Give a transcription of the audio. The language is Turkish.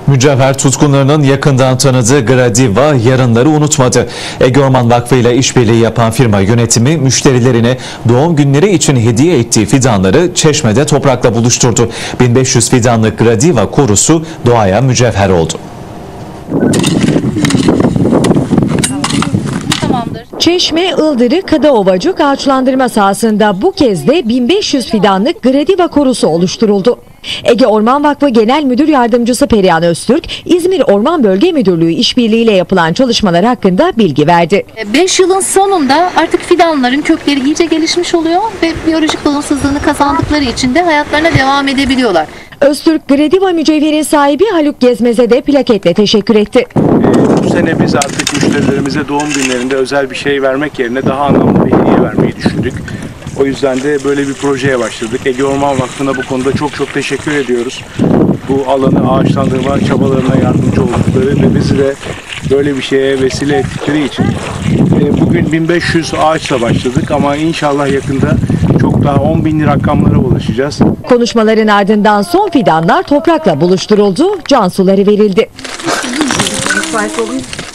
Mücevher tutkunlarının yakından tanıdığı Gradiva yarınları unutmadı. Ege Orman Vakfı ile işbirliği yapan firma yönetimi müşterilerine doğum günleri için hediye ettiği fidanları Çeşme'de toprakla buluşturdu. 1500 fidanlık Gradiva korusu doğaya mücevher oldu. Çeşme, Ildırı, Kadaovacık ağaçlandırma sahasında bu kez de 1500 fidanlık Gradiva korusu oluşturuldu. Ege Orman Vakfı Genel Müdür Yardımcısı Perihan Öztürk, İzmir Orman Bölge Müdürlüğü işbirliğiyle yapılan çalışmalar hakkında bilgi verdi. 5 yılın sonunda artık fidanların kökleri iyice gelişmiş oluyor ve biyolojik bağımsızlığını kazandıkları için de hayatlarına devam edebiliyorlar. Öztürk, Gradiva mücevherin sahibi Haluk Gezmez'e de plaketle teşekkür etti. Bu sene biz artık müşterilerimize doğum günlerinde özel bir şey vermek yerine daha anlamlı bir hediye vermeyi düşündük. O yüzden de böyle bir projeye başladık. Ege Orman Vakfı'na bu konuda çok teşekkür ediyoruz. Bu alanı ağaçlandırma çabalarına yardımcı oldukları ve bizi de böyle bir şeye vesile ettikleri için. Bugün 1500 ağaçla başladık ama inşallah yakında çok daha 10.000'li rakamlara ulaşacağız. Konuşmaların ardından son fidanlar toprakla buluşturuldu, can suları verildi.